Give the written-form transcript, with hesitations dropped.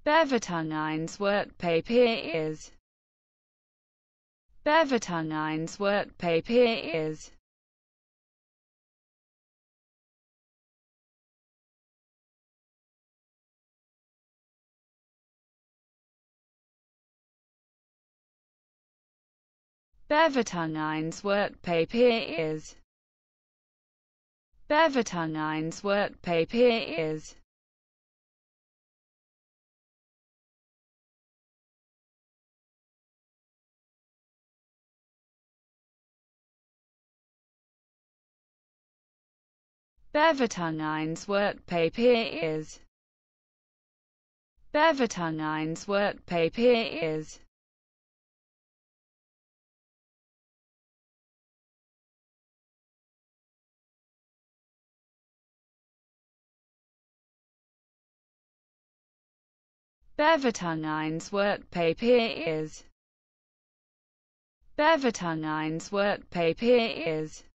Bevertung eins Workpapier is. Bevertung eins Workpapier is. Bevertung eins Workpapier is. Bevertung eins Workpapier is. Bevertung eins Workpapier is. Bevertung eins Workpapier is. Bevertung eins Workpapier is. Bevertung eins Workpapier is.